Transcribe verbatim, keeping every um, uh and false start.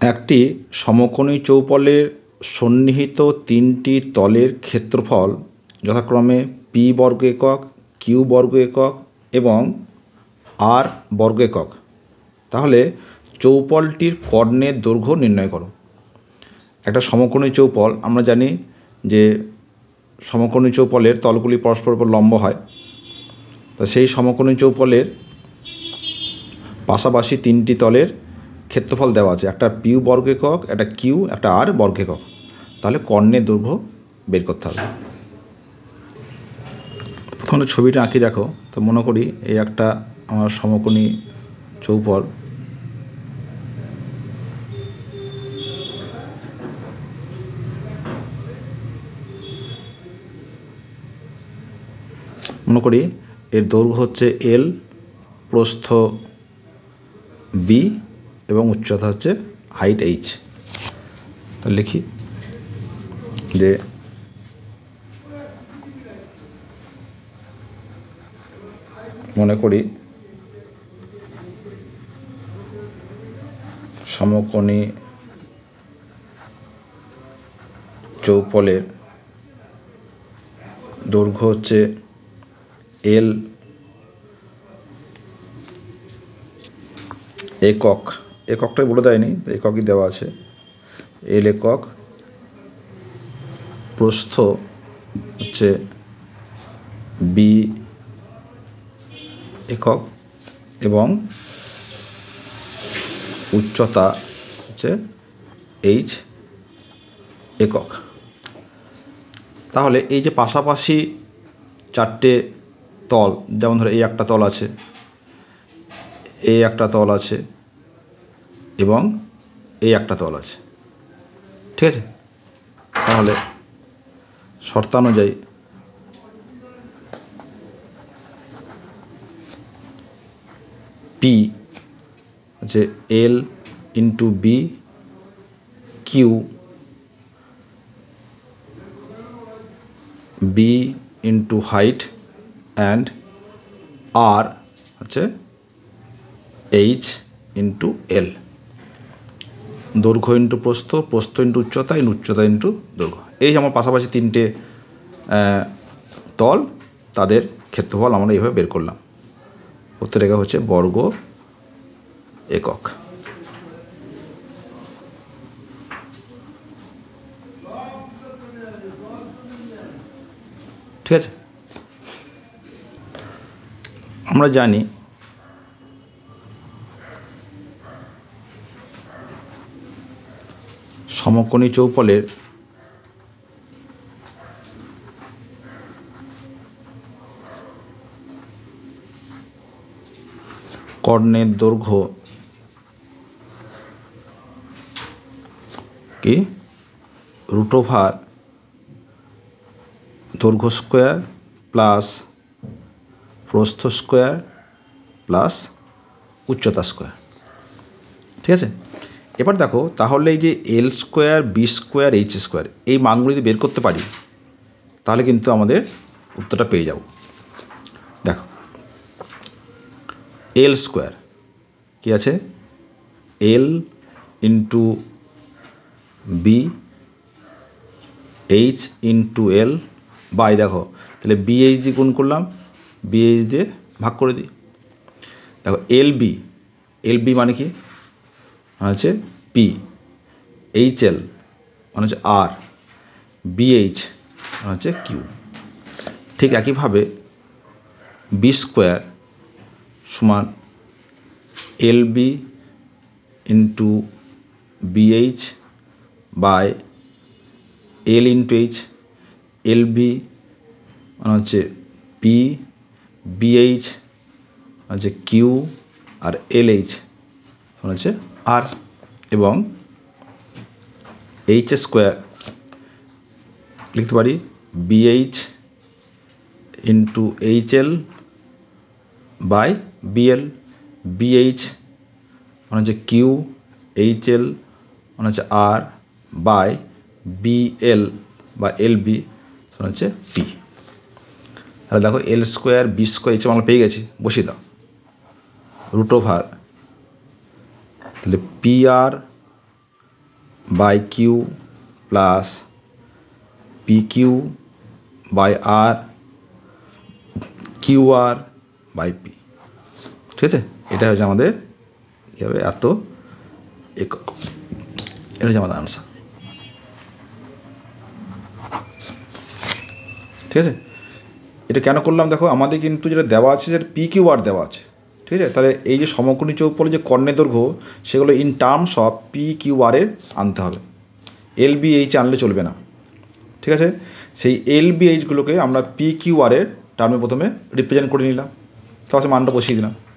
একটি সমকোণী চৌপলের সন্নিহিত তিনটি তলের ক্ষেত্রফল যথাক্রমে পি বর্গ একক, কিউ বর্গ একক এবং আর বর্গ একক। তাহলে চৌপলটির কর্ণের দৈর্ঘ্য নির্ণয় করো। একটা সমকোণী চৌপল আমরা জানি যে সমকোণী চৌপলের তলগুলি পরস্পর উপর লম্ব হয়। তা সেই সমকোণী চৌপলের পাশাপাশি তিনটি তলের ক্ষেত্রফল দেওয়া আছে, একটা পিউ বর্গ একক, একটা কিউ, একটা আর বর্গ একক। তাহলে কর্ণের দৈর্ঘ্য বের করতে হবে। প্রথমে ছবিটা আঁকি দেখো। তো মনে করি এই একটা আমার সমকোণী চৌপল। মনে করি এর দৈর্ঘ্য হচ্ছে এল, প্রস্থ বি এবং উচ্চতা হচ্ছে হাইট এইচ। তাহলে লিখি যে মনে করি সমকোণী চৌপলের দৈর্ঘ্য হচ্ছে এল একক, এককটাই বলে দেয়নি, এককই দেওয়া আছে, এল একক, প্রস্থ হচ্ছে বি একক এবং উচ্চতা হচ্ছে এইচ একক। তাহলে এই যে পাশাপাশি চারটে তল, যেমন ধরো এই একটা তল আছে, এই একটা তল আছে এবং এই একটা তল আছে, ঠিক আছে? তাহলে শর্তানুযায়ী পি হচ্ছে L into B, Q B into height and R হচ্ছে এইচ ইন্টু এল। দৈর্ঘ্য ইন্টু প্রস্থ, প্রস্থ ইন্টু উচ্চতা, ইন্টু উচ্চতা ইন্টু দৈর্ঘ্য। এই আমার পাশাপাশি তিনটে তল, তাদের ক্ষেত্রফল আমরা এইভাবে বের করলাম। প্রত্যেকটা হচ্ছে বর্গ একক। ঠিক আছে? আমরা জানি সমকোণী চৌপলের কর্ণের দৈর্ঘ্য কি রুট ওভার দৈর্ঘ্য স্কোয়ার প্লাস প্রস্থ স্কোয়ার প্লাস উচ্চতা স্কোয়ার। ঠিক আছে? এবার দেখো, তাহলে এই যে L square, B square, H square, এই মানগুলি যদি বের করতে পারি তাহলে কিন্তু আমাদের উত্তরটা পেয়ে যাব। দেখো, এল স্কোয়ার কি আছে? L into B, H into L by, দেখো তাহলে বি এইচ দিয়ে গুণ করলাম, বি এইচ দিয়ে ভাগ করে দিই। দেখো এল বি, এল বি মানে কি? মানে হচ্ছে পি, এইচ এল মানে হচ্ছে আর, বিএইচ মানে হচ্ছে কিউ। ঠিক একইভাবে বি স্কোয়ার সমান L B into BH by L into H, L B মানে হচ্ছে পি, বিএইচ মানে হচ্ছে কিউ, আর এল এইচ মানে হচ্ছে আর, এবং এইচ স্কোয়ার লিখতে পারি BH into H L by BL, BH মানে হচ্ছে কিউ, এইচ এল মানে হচ্ছে আর বাই বিএল বা এল বি মানে হচ্ছে পি। তাহলে দেখো L square, B square, H আমরা পেয়ে গেছি, বসিয়ে দাও রুট ওভার, তাহলে P R by Q plus P Q by R Q R by P. ঠিক আছে, এটা হচ্ছে আমাদের কী হবে এত একক। এটা হচ্ছে আমাদের আনসার। ঠিক আছে, এটা কেন করলাম দেখো, আমাদের কিন্তু যেটা দেওয়া আছে সেটা পি কিউ আর দেওয়া আছে। ঠিক আছে, তাহলে এই যে সমকোণী চৌপলে যে কর্ণের দৈর্ঘ্য সেগুলো in terms of P Q আরের আনতে হবে, এল বি এইচ আনলে চলবে না। ঠিক আছে, সেই এল বি এইচগুলোকে আমরা পি কিউ আরের টার্মে প্রথমে রিপ্রেজেন্ট করে নিলাম, তারপর মানটা বসিয়ে দিলাম।